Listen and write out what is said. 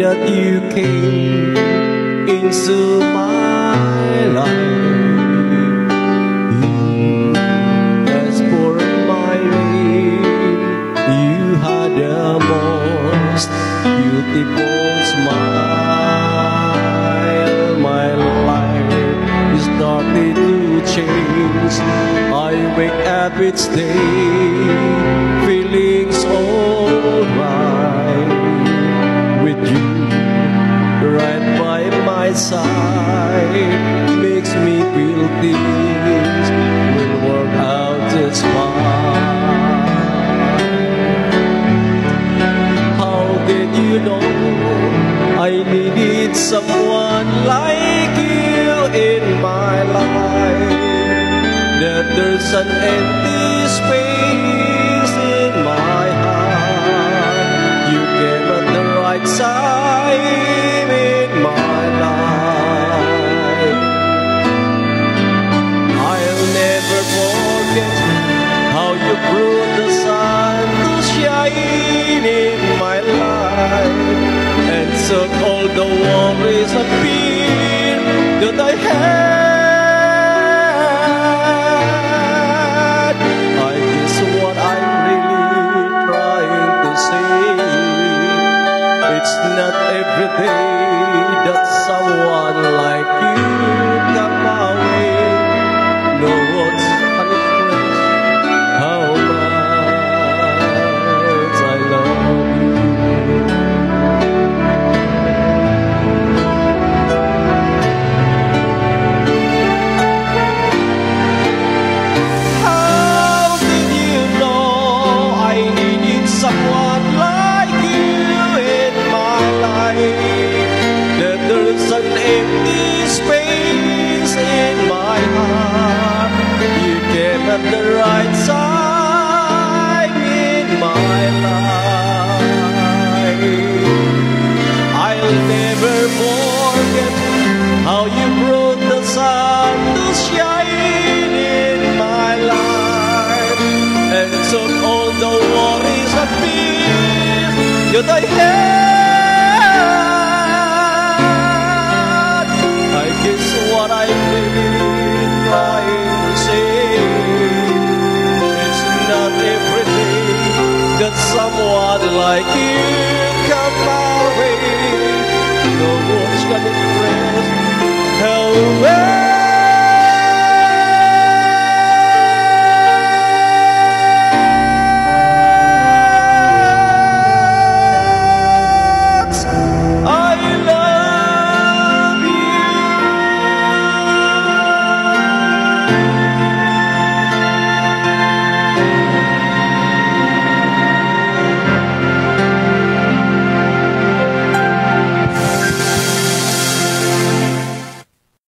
that you came into my life. As for my name, you had the most beautiful smile. My life started to change. I wake up each day feeling so right. With you right by my side makes me feel things will work out just fine. How did you know I needed someone like you in my life? That there's an empty space in my heart. You came at the right time in my life. I'll never forget how you brought the sun to shine in my life and took all the worries and fear that I had. It's not every day that someone like you come my way. No words can express how much I love you. How did you know I needed someone like you? That there's an empty space in my heart. You came at the right time in my life. I'll never forget how you brought the sun to shine in my life and took all the worries and fears that I had. What I've been trying to say, it's not every day that someone like you come my way. No words can express how well I love you.